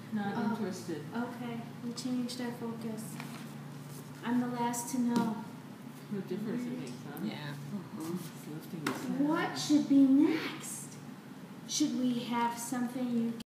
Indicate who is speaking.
Speaker 1: Not interested.
Speaker 2: Okay, we changed our focus. I'm the last to know.
Speaker 1: What difference it makes, huh?
Speaker 3: Yeah.
Speaker 1: It's lifting his head.
Speaker 2: What should be next? Should we have something you